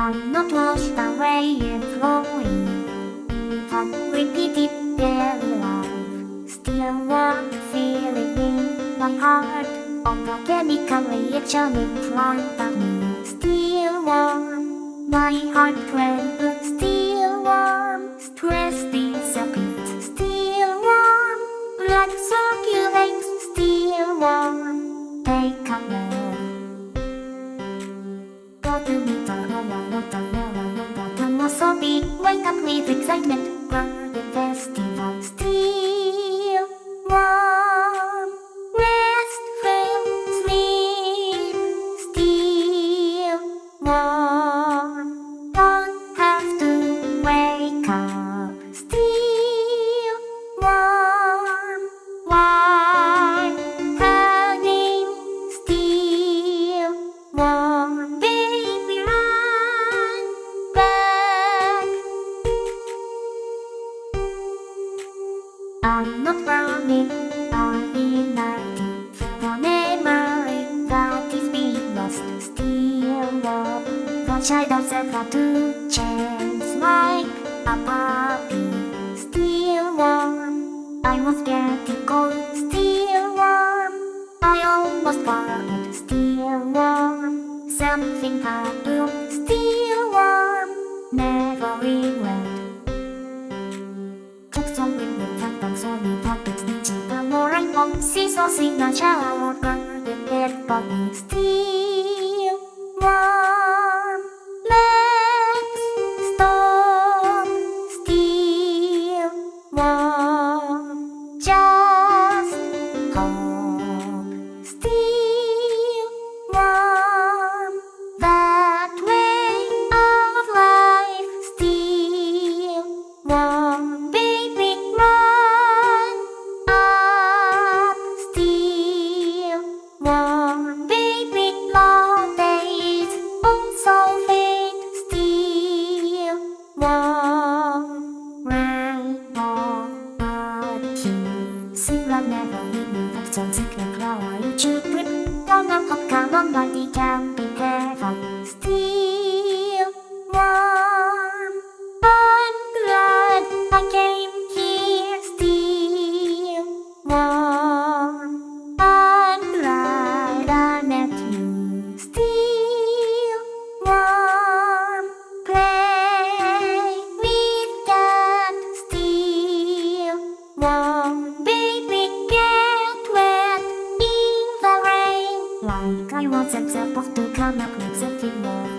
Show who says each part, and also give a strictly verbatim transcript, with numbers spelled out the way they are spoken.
Speaker 1: I'm not washed away and flowing, even repeated daily life. Still one feeling in my heart, of the chemical reaction in front of me. Still warm, my heart trembles. Still warm, stress disappears. Still warm, blood circulates. Still warm, take a breath. Pedometer, Wasabi, wake up with excitement, garden festival. Still warm, restful, sleep. Still warm, don't have to wake up. Still warm, why hugging? Still warm, baby, run back. I'm not running, I'm igniting the memory that is being lost. Still warm, the shadows have to change like a puppy. Still warm, I was getting cold. Still warm, I almost forget. Still warm, something happened. Still warm, never regret. Just so with me, that I'm sorry, that it's me. The more I want, see so sing a shower, garden dead body. Still warm, let's stop. Still warm, just hope. Still warm, that way of life. Still warm, baby, run up. Still warm, baby, long days also fade. Still warm, rainbow, but you sing like never leave me. That sounds like a flower you should rip. Don't know how come on body can be heaven. Still warm, I'm glad I came here. Still warm, I'm glad I met you. Still warm, play with that. Still warm, baby, get wet in the rain. Like I wasn't supposed to come up with something more.